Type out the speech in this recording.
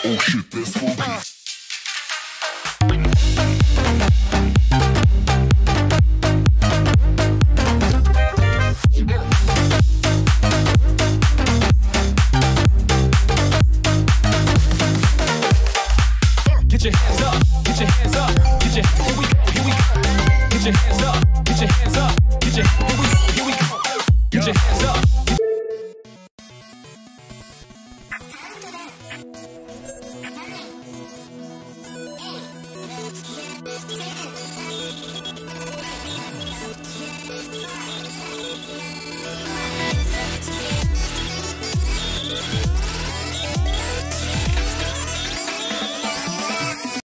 Oh shit, that's funky. Get your hands up, get your hands up, get your, here we go, here we go. Get your hands up, get your hands up, get your, here we go, here we go. Get your hands up.